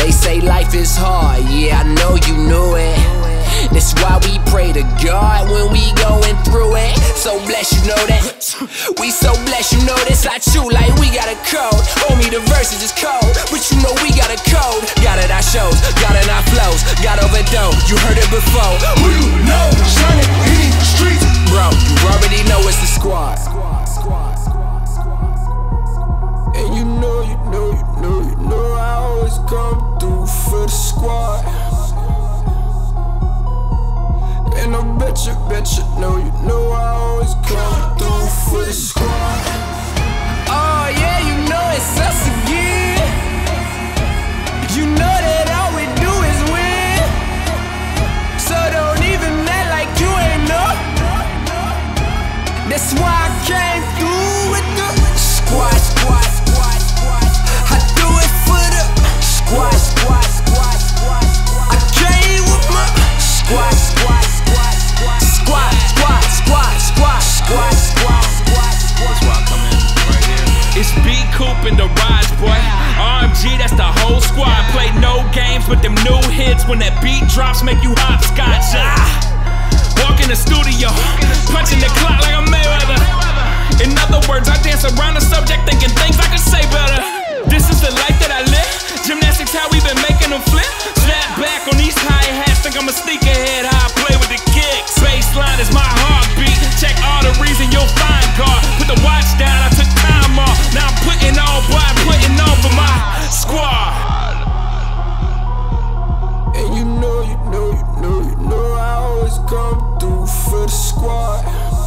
They say life is hard, yeah, I know you knew it. That's why we pray to God when we going through it. So blessed, you know that. We so blessed, you know this. Ah-choo, like we got a code. Homie, the verses is cold, but you know we got a code. Got it our shows, got it our flows, got overdose. You heard it before. Who you know shining in the streets? Bro, you already know it's the squad. And you know I always come through for the squad. And I bet you know I always come through for the squad. Oh yeah, you know it's us again. You know that all we do is win. So don't even act like you ain't know. That's why I came through with the squad. I do it for the squad. I came with my squad. That's why I come in right here. It's B.Cooper and Deraj, boy. RMG, that's the whole squad. Play no games, but them new hits when that beat drops make you hopscotch. Walk in the studio, punching the clock like I'm Mayweather. In other words, I dance around the subject thinking things I could say better. This is the life that I live. Gymnastics, how we been making them flip. Snap back on these hi-hats, think I'm a sneakerhead. How I play with the kicks. Baseline is my heartbeat. Check all the reason you'll find God. Put the watch down, I took time off. Now I'm putting on, boy, I'm putting on for my squad. And you know I always come through for the squad.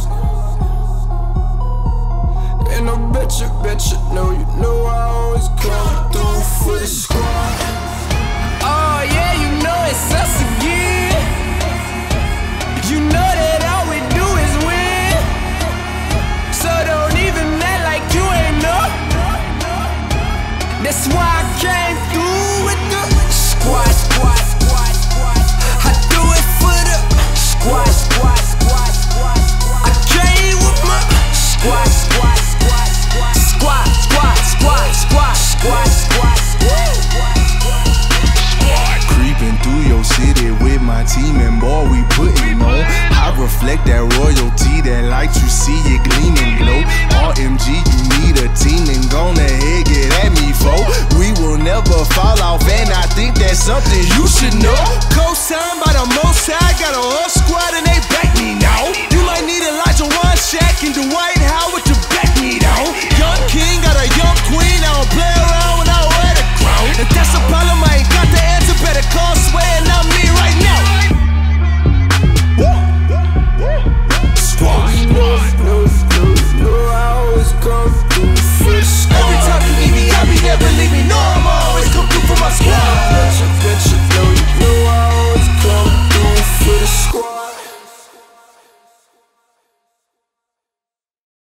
And I bet you know I always come through for the squad. Oh yeah, you know it's us again. You know that all we do is win. So don't even act like you ain't know. That's why I came through with the squad. I do it for the squad. I came with my squad. Creeping through your city with my team and boy, we putting on. I reflect that royalty, that light you see it gleaming glow. RMG, you need a team and gone ahead, get at me, foe. We will never fall off and I think that's something you should know.